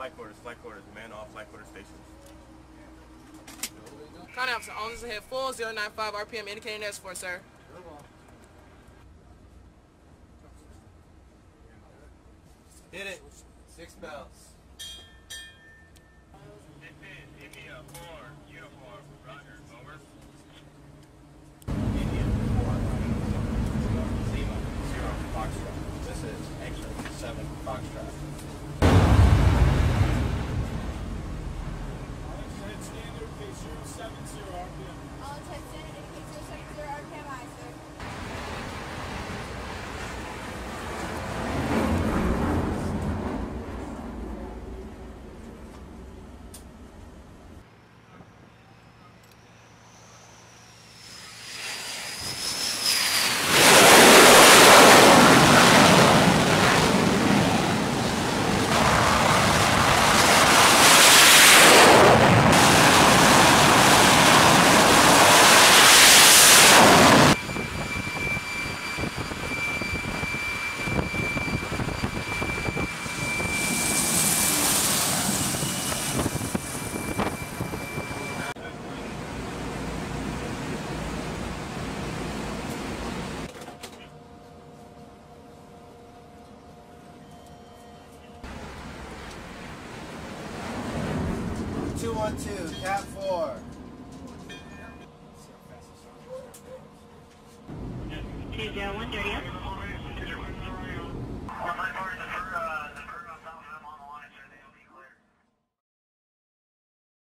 flight quarters, man off flight quarter stations. Contact officer, on this ahead full 095 RPM indicating escort, sir. Hit it. 6 bells. India 4, uniform, Roger, over. India 4, Lima 0, Foxtrot. This is X-ray 7, Foxtrot. Standard case 070 RPM. All check standard case 070 RPM, aye, sir. Cat 4. Two zero one dirty up.